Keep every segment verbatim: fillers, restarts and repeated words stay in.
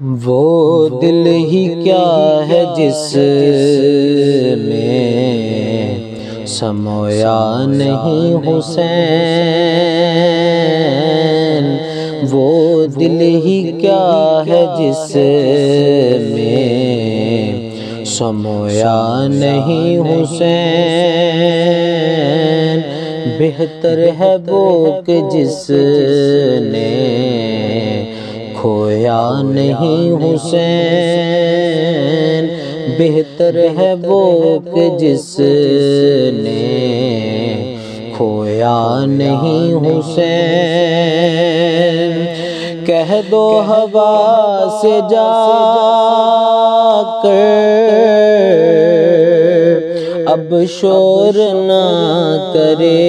وہ دل ہی کیا ہے جس میں سمویا نہیں حسین، وہ دل ہی کیا ہے جس میں سمویا نہیں حسین، بہتر ہے وہ کہ جس نے کھویا نہیں حسین، بہتر ہے وہ کہ جس نے کھویا نہیں حسین۔ کہہ دو ہوا سے جا کر اب شور نہ کرے،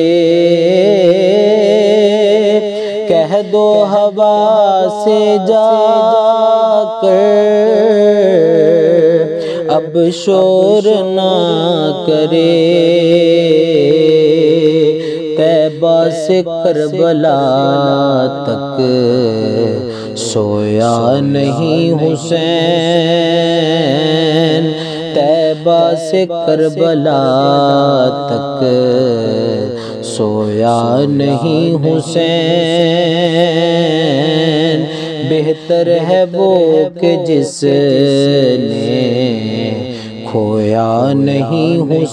کہہ دو ہوا سے جا کر اب شور نہ کرے، طیبہ سے کربلا تک سویا نہیں حسین، طیبہ سے کربلا تک سویا نہیں حسین، بہتر ہے وہ کہ جس نے کھویا نہیں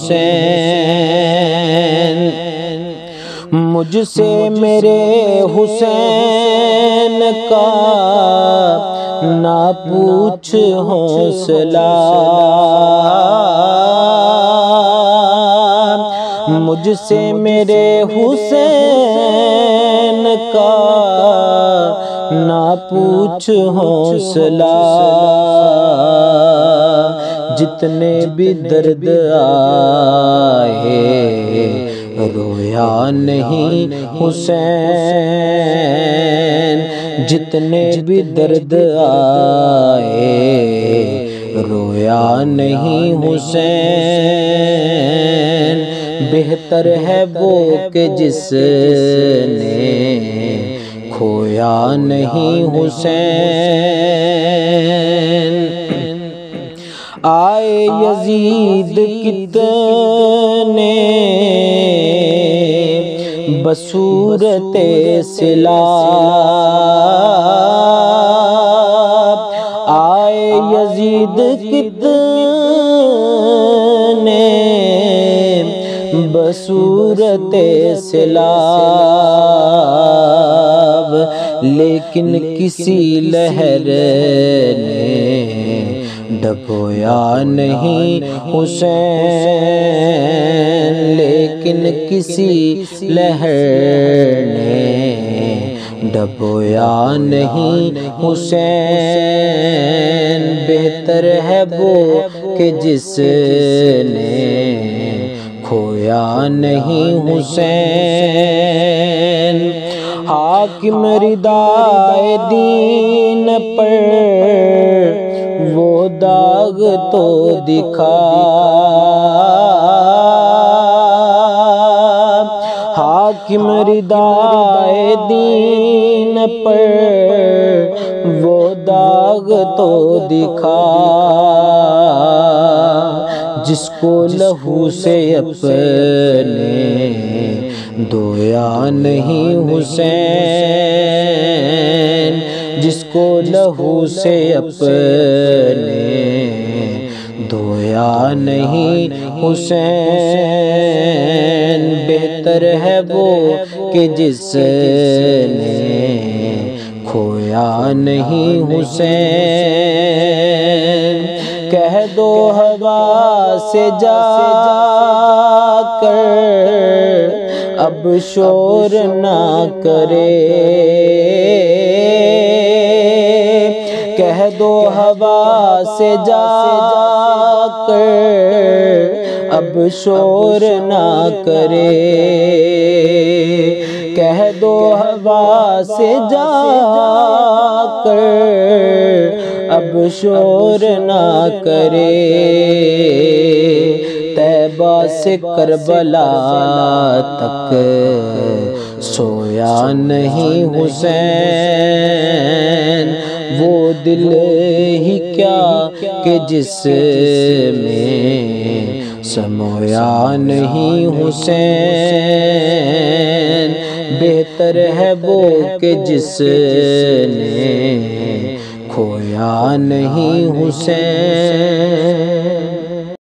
حسین۔ مجھ سے میرے حسین کا نہ پوچھ حوصلہ، مجھ سے میرے حسین کا نہ پوچھ حوصلہ، جتنے بھی درد آئے رویا نہیں حسین، جتنے بھی درد آئے رویا نہیں حسین، بہتر ہے وہ کہ جس نے کھویا نہیں حسین۔ آئے یزید کتنے بصورت سلاب، آئے یزید کتنے بصورت سلاب، لیکن کسی لہر نے ڈبویا نہیں حسین، لیکن کسی لہر نے ڈبویا نہیں حسین، بہتر ہے وہ کہ جس نے کھویا نہیں حسین۔ حاکم ردائے دین پر وہ داغ تو دکھا، حاکم ردائے دین پر وہ داغ تو دکھا، جس کو لہو سے اپنے دھویا نہیں حسین، جس کو لہو سے اپنے دھویا نہیں حسین، بہتر ہے وہ کہ جس نے کھویا نہیں حسین۔ کہہ دو ہوا سے جا کر اب شور نہ کرے، کہہ دو ہوا سے جا کر اب شور نہ کرے، کہہ دو ہوا سے جا کر اب شور نہ کرے، طیبہ سے کربلا تک سویا نہیں حسین، وہ دل ہی کیا کہ جس میں سمویا نہیں حسین، بہتر ہے وہ کہ جس نے کھویا نہیں حسین۔